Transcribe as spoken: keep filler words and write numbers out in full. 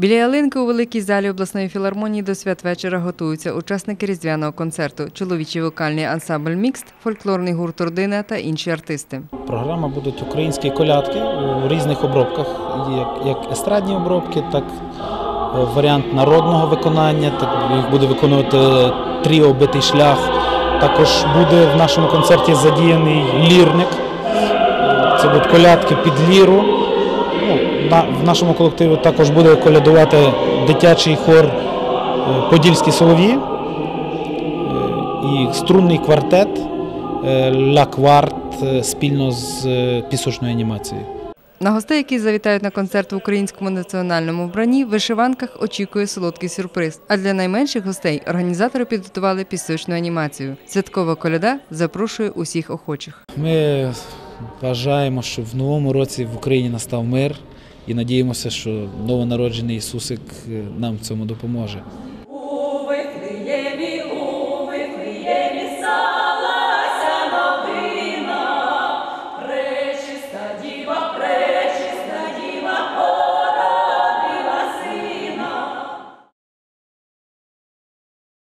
Біля ялинки у великій залі обласної філармонії до святвечора готуються учасники різдвяного концерту, чоловічий вокальний ансамбль «Мікст», фольклорний гурт «Родина» та інші артисти. Програма будуть українські колядки у різних обробках, як естрадні обробки, так і варіант народного виконання, так їх буде виконувати тріо «Битий шлях». Також буде в нашому концерті задіяний лірник, це будуть колядки під ліру. Ну, на, в нашому колективі також буде колядувати дитячий хор «Подільські солов'ї» і струнний квартет «Ля Кварт» спільно з пісочною анімацією. На гостей, які завітають на концерт в українському національному вбранні, в вишиванках очікує солодкий сюрприз. А для найменших гостей організатори підготували пісочну анімацію. Святкова коляда запрошує усіх охочих. Ми бажаємо, щоб в новому році в Україні настав мир і надіємося, що новонароджений Ісусик нам в цьому допоможе.